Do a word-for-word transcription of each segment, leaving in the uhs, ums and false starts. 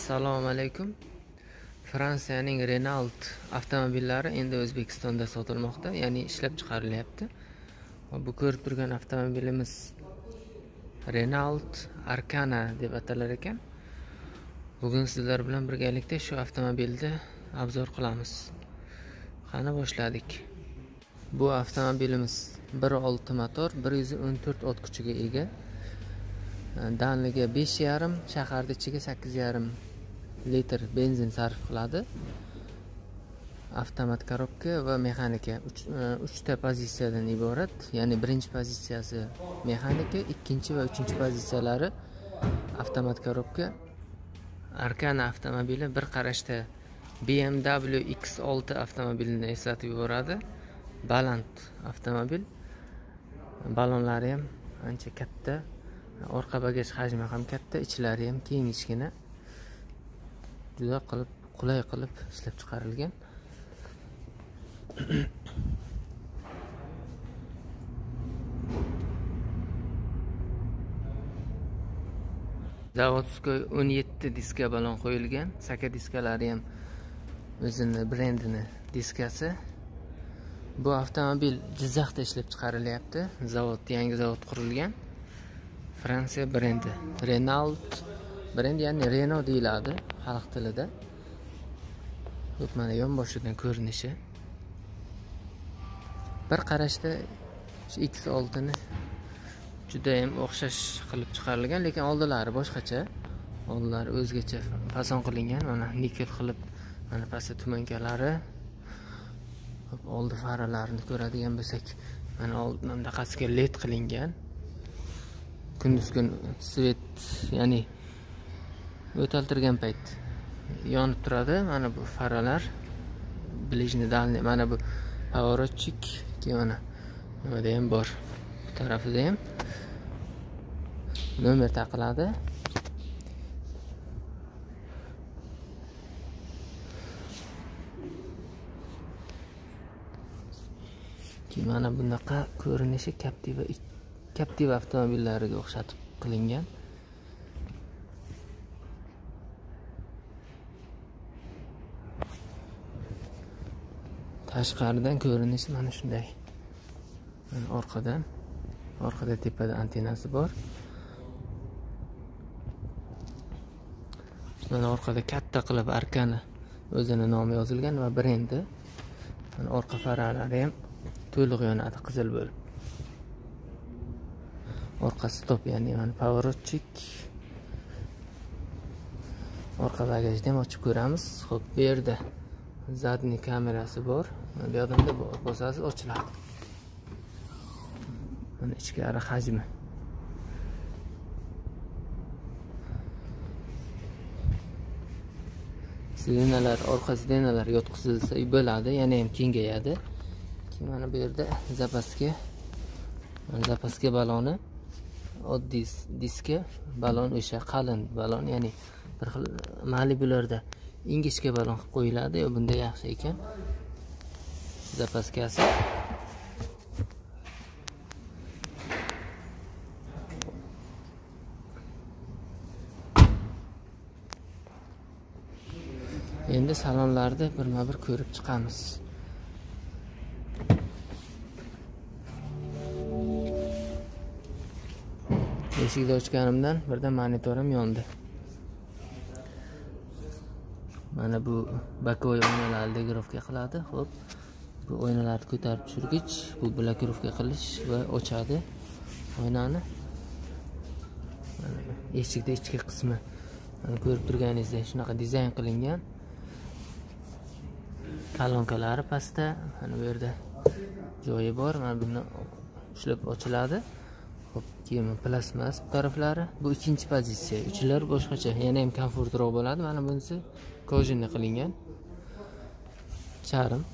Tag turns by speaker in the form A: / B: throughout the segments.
A: Assalomu alaykum. Fransiyaning Renault avtomobillari endi O'zbekistonda sotilmoqda, ya'ni ishlab chiqarilyapti. Bu ko'rib turgan avtomobilimiz Renault Arkana deb atalar ekan. Bugun sizlar bilan birgalikda shu avtomobilni obzor qilamiz. Qani boshladik. Bu avtomobilimiz bir nol olti motor, bir yuz o'n to'rt ot kuchiga ega. Danligi besh yarim, shaharda ichiga sakkiz yarim litr benzin sarf qiladi. Avtomat korobka va mexanika uch ta pozitsiyadan iborat. Ya'ni birinchi pozitsiyasi mexanika, ikkinchi va uchinchi pozitsiyalari avtomat korobka. Arkana avtomobili bir qarashda B M W X olti avtomobilini eslatib yuboradi. Baland avtomobil. Balonlari ham ancha katta. Orqa bagaj hajmi ham katta, ichlari ham kengishgina. Juda qilib, qulay qilib ishlab chiqarilgan. Zavodskoy o'n yetti diska balon qo'yilgan. Saka diskalari ham o'zini brendini diskasi. Bu avtomobil Jizzaxda ishlab chiqarilyapti. Zavod, yangi zavod qurilgan. Fransiya brendi. Renault brendi, ya'ni Renault deyiladi xalq tilida. Xo'p, mana yonboshidan ko'rinishi. Bir qarashda X olti ni juda ham o'xshash qilib chiqarilgan, lekin oldilari boshqacha. Oldilari o'zgacha fason qilingan. Mana nikel qilib, mana pastda tumankalari. Xo'p, oldi faralarini ko'radigan bo'lsak, mana oldin daqasiga led qilingan. Kunduz kun svet, ya'ni o'taltirgan payt yonib turadi. Mana bu faralar, blижний дальний, mana bu поворотчик, mana nimada ham bor. Bu tarafida ham nomer taqiladi. Mana bunaqa ko'rinishi Captiva Captiva avtomobillariga o'xshatib qilingan. Tashqaridan ko'rinishi mana shunday. Mana orqadan, orqada tepada antenasi bor. Mana orqada katta qilib Arkana o'zini nomi yozilgan va brendi. Mana orqa faralari ham to'liq yonadi qizil bo'lib. Orqa stop, ya'ni mana поворотчик. Orqa bagajni ham ochib ko'ramiz. Xo'p, bu yerda zadniy kamerasi bor. Bu yordamda bosasiz ochiladi. Mana ichkari hajmi. Sidenalar, orqa sidenalar yotqizilsa bo'ladi, yana ham kengayadi. Mana bu yerda zapaska, zapaska baloni, oddiy diska balon, o'sha qalin balon, ya'ni bir xil Malibularda ingichka balon qilib qo'yiladi, yo bunda yaxshi ekan. Zapaskasi. Endi salonlarda birma-bir ko'rib chiqamiz. Eshikni ochganimdan birdan monitorim yondi. Mana bu bokovoy oynalarni degirovka qiladi. Xo'p, bu oynalarni ko'tarib tushirgich, bu blokirovka qilish va ochadi oynani. Mana eshikning ichki qismi, mana ko'rib turganingizdek shunaqa dizayn qilingan. Kolonkalari pastda, mana bu yerda joyi bor. Mana buni ushlab ochiladi. Xo'p, keyin plasmas taraflari. Bu ikkinchi pozitsiya. Uchlar boshqacha, yana ham komfortroq bo'ladi. Mana bunisi kojinni qilingan. Charm.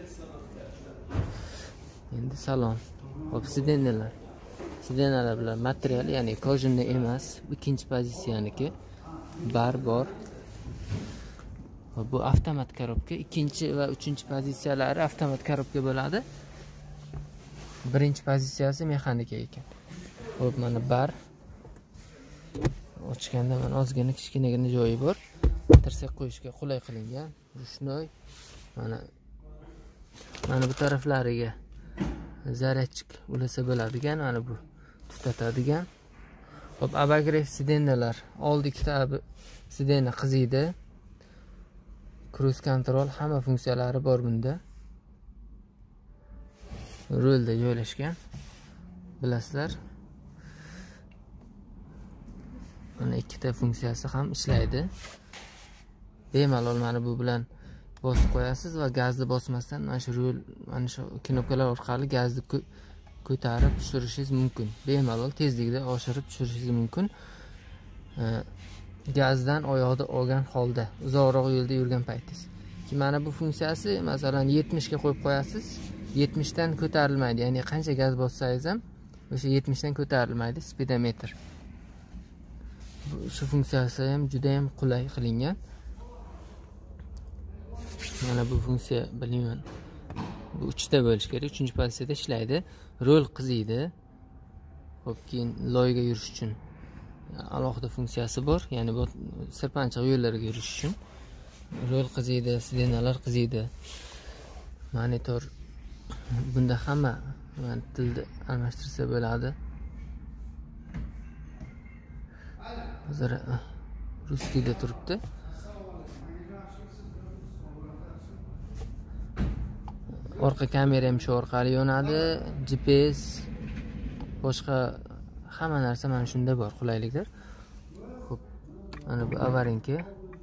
A: Endi salon. Xo'p, sidenalar. Sidenalar bilan material, ya'ni kojinni emas, ikkinchi pozitsiyaniki. Bar bor. Bu avtomat korobka. Ikkinchi va uchinchi pozitsiyalari avtomat korobka bo'ladi. Birinchi pozitsiyasi mexanika ekan. Xo'p, mana bar. Ochganda mana ozgina kichkinagina joyi bor. tirsak qo'yishga qulay qilingan. Rushnoy. Mana mana bu taraflariga zaryadchik ulasa bo'ladigan, mana bu tutatadigan. Hop, abagrev sidenalar. Oldi ikkita sidena qiziydi. Cruise control hamma funksiyalari bor bunda. Rulda joylashgan. Bilasizlar. Mana ikkita funksiyasi ham ishlaydi. Bemalol mana bu bilan bosib qo'yasiz va gazni bosmasdan mana shu rul, mana shu knopkalar orqali gazni ko'tarib tushirishingiz mumkin. Bemalol tezlikda oshirib tushirishingiz mumkin. Gazdan oyoqda olgan holda, uzoqroq yo'lda yurgan paytingiz. Ki mana bu funksiyasi, masalan, yetmish ga qo'yib qo'yasiz. yetmish dan ko'tarilmaydi. Ya'ni qancha gaz bossangiz ham o'sha yetmish dan ko'tarilmaydi speedometr. Shu funksiyasi ham juda ham qulay qilingan. Mana bu funksiya bilmayman. Bu uchta bo'lish kerak, uchinchi pozitsiyada ishlaydi. Rol qiziydi. Xo'p, keyin loyga yurish uchun alohida funksiyasi bor. Ya'ni bu sirpanchiq yo'llarga yurish uchun rol qiziydi, sidenalar qiziydi. Monitor bunda hamma tilda almashtirsa bo'ladi. Hozir ruskiyda turibdi. Orqa kamera ham shu orqali yonadi, G P S, boshqa hamma narsa mana shunda bor, qulayliklar. Xo'p, mana bu avarinki.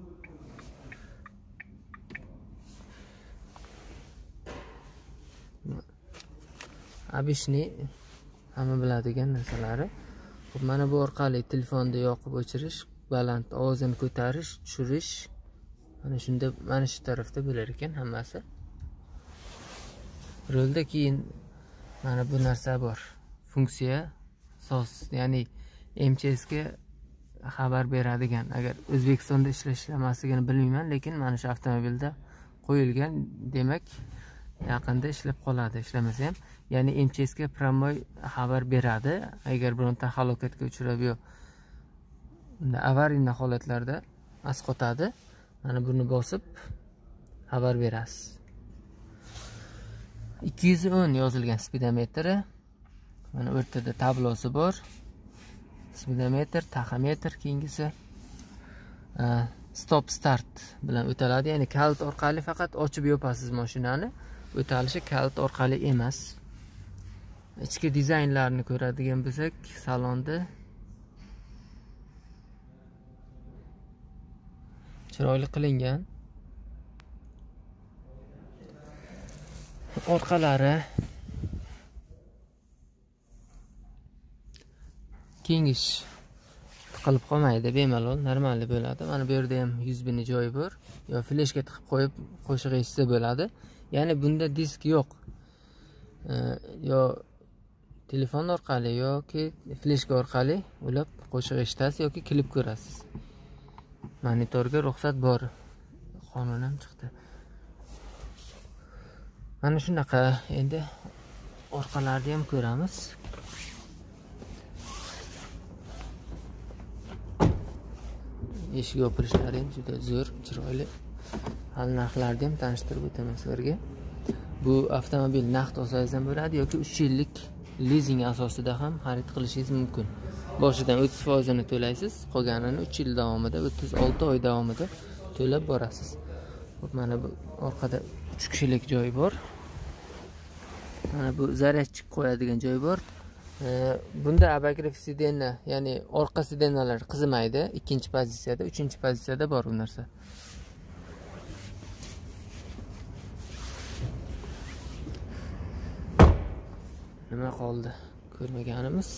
A: Abishni hamma biladigan narsalari. Xo'p, mana bu orqali telefonni yoqib o'chirish, baland ovozini ko'tarish, tushirish mana shunda, mana shu tarafda bo'lar ekan hammasi. Rolda keyin mana bu narsa bor. Funksiya S O S, ya'ni M C S ga xabar beradigan. Agar O'zbekistonda ishlash-ishlamasligini bilmayman, lekin mana shu avtomobilda qo'yilgan, demak yaqinda ishlab qoladi, ishlamasa ham. Ya'ni M C S ga prommoy xabar beradi. Agar bironta halokatga uchrab yo avariya holatlarda asqotadi, mana buni bosib xabar berasiz. ikki yuz o'n yozilgan speedometri. Mana o'rtada tablosi bor. Speedometr, taxometr, keyingisi stop start bilan o'taladi. Ya'ni kalit orqali faqat ochib yopasiz mashinani. O'talishi kalit orqali emas. Ichki dizaynlarni ko'radigan bo'lsak, salonda chiroyli qilingan. Orqalari kengish tiqilib qolmaydi, bemalol normal bo'ladi. Mana bu yerda ham U S B ni joyi bor. Yo fleshga tiqib qo'yib qo'shiq eshitsa bo'ladi. Ya'ni bunda disk yo'q. Yo telefon orqali yoki fleshka orqali ulab qo'shiq eshitasiz yoki klip ko'rasiz. Monitorga ruxsat bor. Qonun ham chiqdi. Mana shunaqa. Endi orqalarni ham ko'ramiz. Eshik yopilishlari ham juda zo'r, chiroyli. Hal narxlarni ham tanishtirib o'taman sizlarga. Bu avtomobil naqd olsangiz ham bo'ladi yoki uch yillik lizing asosida ham xarid qilishingiz mumkin. Boshidan o'ttiz foiz ni to'laysiz, qolganini uch yil davomida, o'ttiz olti oy davomida to'lab borasiz. Xo'p, mana bu orqada uch kishilik joy bor. Mana bu zaryadchik qo'yadigan joy bor. Bunda abagrev sidena, ya'ni orqa sidenalar qizimaydi. Ikkinchi pozitsiyada, uchinchi pozitsiyada bor bu narsa. Nima qoldi? Ko'rmaganimiz.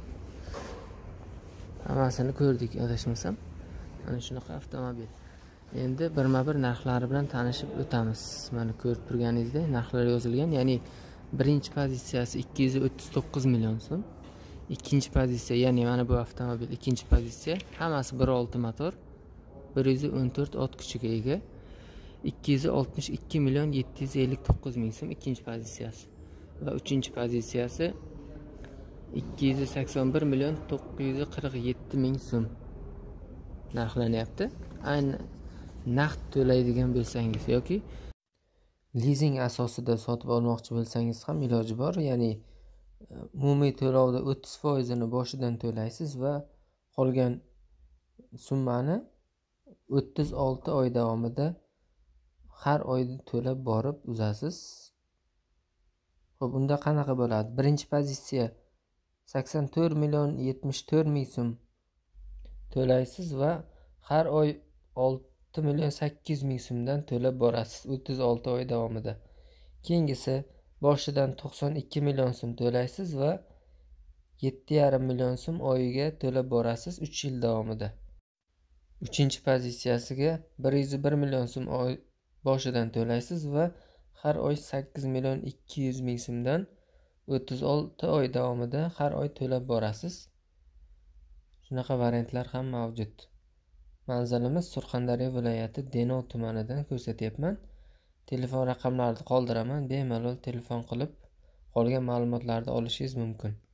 A: Hammasini ko'rdik, adashmasam. Mana shunaqa avtomobil. Endi birma-bir narxlari bilan tanishib o'tamiz. Mana ko'rib turganingizdek, narxlar yozilgan, ya'ni birinchi pozitsiyasi ikki yuz o'ttiz to'qqiz million so'm. Ikkinchi pozitsiya, ya'ni mana bu avtomobil ikkinchi pozitsiya, hammasi bir olti motor, bir yuz o'n to'rt ot kuchiga ega. ikki yuz oltmish ikki million yetti yuz ellik to'qqiz ming so'm ikkinchi pozitsiyasi. Va uchinchi pozitsiyasi ikki yuz sakson bir million to'qqiz yuz qirq yetti ming so'm narxlanyapti. Ayni naqd to'laydigan bo'lsangiz yoki lizing asosida sotib olmoqchi bo'lsangiz ham iloji bor. Ya'ni umumiy to'lovda o'ttiz foizini boshidan to'laysiz va qolgan summani o'ttiz olti oy davomida har oy to'lab borib uzasiz. Xo'p, unda qanaqa bo'ladi? Birinchi pozitsiya sakson to'rt million yetmish to'rt ming so'm to'laysiz va har oy olti million sakkiz yuz ming so'mdan to'lab borasiz o'ttiz olti oy davomida. Keyingisi boshidan to'qson ikki million so'm to'laysiz va yetti yarim million so'm oyiga to'lab borasiz uch yil davomida. Uchinchi pozitsiyasiga bir yuz bir million so'm oy boshidan to'laysiz va har oy sakkiz million ikki yuz ming so'mdan o'ttiz olti oy davomida har oy to'lab borasiz. Shunaqa variantlar ham mavjud. Manzilimiz Surxondaryo viloyati Denov tumanidan ko'rsatyapman. Telefon raqamlarini qoldiraman. Bemalol telefon qilib qolgan ma'lumotlarni olishingiz mumkin.